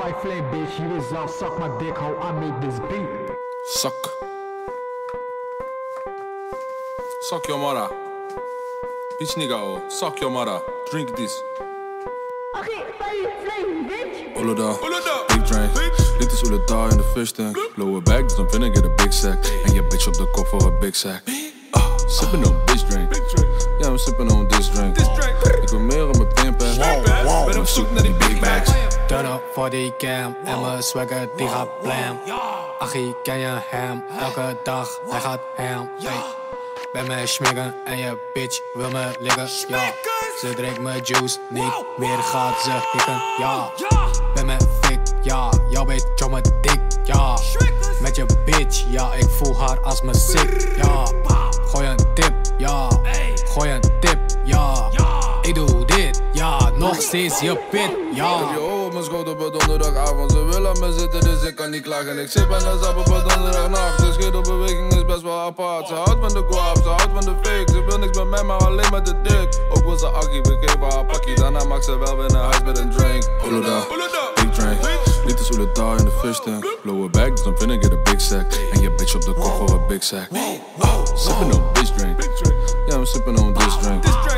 High flame bitch, je weet zelf, suck my dick, how I make this beat. Suck your mother. Bitch nigga, oh. Suck your mother. Drink this. Okay, flame bitch. Ulada, big drink. Dit is Ulada in de fish tank. Blow it back, dus I'm finna get a big sack. En je bitch op de kop voor een big sack. Sippin' on bitch drink. Ja, I'm sippin' on this drink. Ik wil meer op mijn pinpas. Ben op zoek naar die big bags. Turn up voor die cam en mijn swagger die gaat blam. Achie, ken je hem? Elke dag, hij gaat ham. Hey. Ben me schmikken en je bitch wil me liggen, ja. Ze drinkt mijn juice, niet meer gaat ze hikken, ja. Ben me fik, ja. Jouw bitch op mijn dik, ja. Met je bitch, ja. Ik voel haar als me sick, ja. Gooi een tip, ja. Gooi een tip, ja. Ik doe dit, ja. Nog steeds je pit, ja. Ik heb je ogen op mijn schoot op een donderdagavond. Ze wil aan me zitten, dus ik kan niet klagen. Ik zit bijna sap op een donderdagnacht. De schedelbeweging is best wel apart. Ze houdt van de guap, ze houdt van de fake. Ze wil niks met mij, maar alleen met de dik. Ook wil ze akkie, we geven haar pakkie. Daarna maakt ze wel weer naar huis met een drink. Ulada, big drink. Dit is Ulada in de fish tank. Blow it back, dus I'm finna get a big sack. En je bitch op de kop voor een big sack. Sippin' on bitch drink. Yeah, I'm sippin' on this drink.